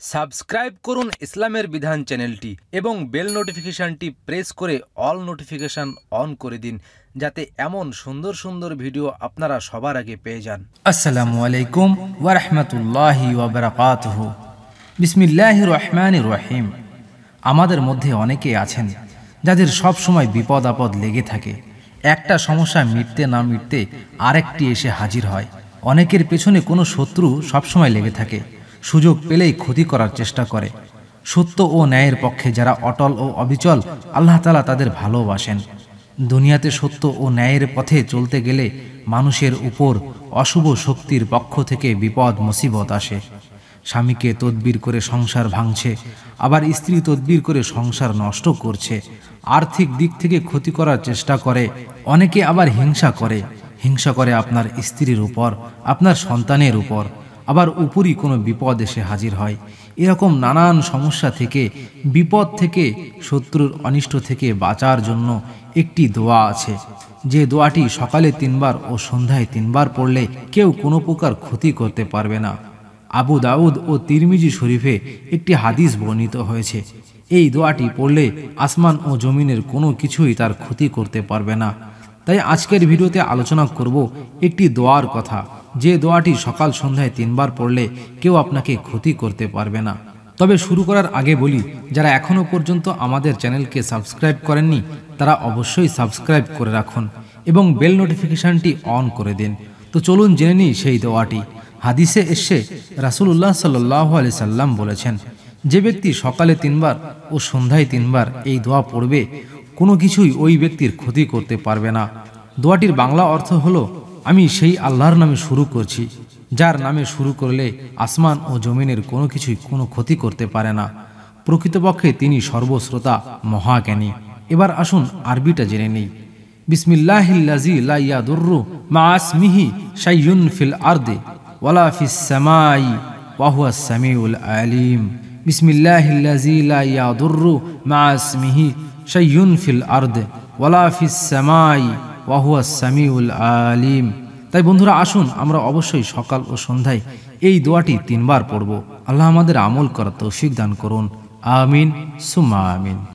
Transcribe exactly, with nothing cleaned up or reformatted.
Subscribe করুন ইসলামের বিধান চ্যানেলটি এবং বেল নোটিফিকেশনটি প্রেস করে অল নোটিফিকেশন অন করে দিন, যাতে এমন সুন্দর সুন্দর ভিডিও আপনারা সবার আগে পেয়ে যান। আসসালামু আলাইকুম ওয়া রাহমাতুল্লাহি ওয়া বারাকাতুহু। বিসমিল্লাহির রহমানির রহিম। আমাদের মধ্যে অনেকে আছেন যাদের সব সময় বিপদ আপদ লেগে থাকে। একটা সমস্যা মিটতে না মিটতে আরেকটি এসে হাজির হয়। অনেকের পেছনে কোনো শত্রু সবসময় লেগে থাকে, সুযোগ পেলেই ক্ষতি করার চেষ্টা করে। সত্য ও ন্যায়ের পক্ষে যারা অটল ও অবিচল, আল্লাহ তাআলা তাদের ভালোবাসেন। দুনিয়াতে সত্য ও ন্যায়ের পথে চলতে গেলে মানুষের উপর অশুভ শক্তির পক্ষ থেকে বিপদ মুসিবত আসে। স্বামীকে তদবির করে সংসার ভাঙছে, আবার স্ত্রী তদবির করে সংসার নষ্ট করছে। আর্থিক দিক থেকে ক্ষতি করার চেষ্টা করে। অনেকে আবার হিংসা করে হিংসা করে আপনার স্ত্রীর উপর, আপনার সন্তানের উপর। আবার উপরই কোনো বিপদ এসে হাজির হয়। এরকম নানান সমস্যা থেকে, বিপদ থেকে, শত্রুর অনিষ্ট থেকে বাঁচার জন্য একটি দোয়া আছে, যে দোয়াটি সকালে তিনবার ও সন্ধ্যায় তিনবার পড়লে কেউ কোনো প্রকার ক্ষতি করতে পারবে না। আবু দাউদ ও তিরমিজি শরীফে একটি হাদিস বর্ণিত হয়েছে, এই দোয়াটি পড়লে আসমান ও জমিনের কোনো কিছুই তার ক্ষতি করতে পারবে না। তাই আজকের ভিডিওতে আলোচনা করব একটি দোয়ার কথা, যে দোয়াটি সকাল সন্ধ্যায় তিনবার পড়লে কেউ আপনাকে ক্ষতি করতে পারবে না। তবে শুরু করার আগে বলি, যারা এখনও পর্যন্ত আমাদের চ্যানেলকে সাবস্ক্রাইব করেননি তারা অবশ্যই সাবস্ক্রাইব করে রাখুন এবং বেল নোটিফিকেশনটি অন করে দিন। তো চলুন জেনে নিই সেই দোয়াটি। হাদিসে এসে রাসূলুল্লাহ সাল্লাল্লাহু আলাইহি সাল্লাম বলেছেন, যে ব্যক্তি সকালে তিনবার ও সন্ধ্যায় তিনবার এই দোয়া পড়বে কোনো কিছুই ওই ব্যক্তির ক্ষতি করতে পারবে না। দোয়াটির বাংলা অর্থ হলো, আমি সেই আল্লাহর নামে শুরু করছি, যার নামে শুরু করলে আসমান ও জমিনের কোনো কিছুই কোনো ক্ষতি করতে পারে না। প্রকৃতপক্ষে তিনি সর্বশ্রোতা, মহাজ্ঞানী। এবার আসুন আরবিটা জেনে নেই। বিসমিল্লাহিল্লাযী লা ইয়াদুররু মা ইসমিহি শাইউন ফিল আরদি ওয়ালা ফিস সামাই ওয়া হুয়াস সামিউল আলিম। বিসমিল্লাহিল্লাযী লা ইয়াদুররু মা ইসমিহি শাইউন ফিল আরদি ওয়ালা ফিস সামাই ওয়া হুয়াস সামিউল আলিম। তাই বন্ধুরা, আসুন আমরা অবশ্যই সকাল ও সন্ধ্যায় এই দোয়াটি তিনবার পড়ব। আল্লাহ আমাদের আমল করার তৌফিক দান করুন। আমিন সুম্মা আমিন।